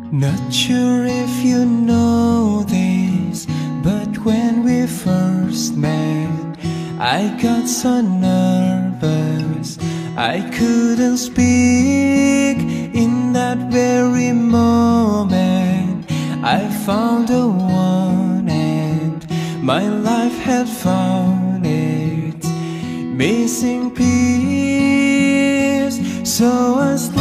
Not sure if you know this, but when we first met, I got so nervous I couldn't speak. In that very moment I found the one, and my life had found its missing piece. So I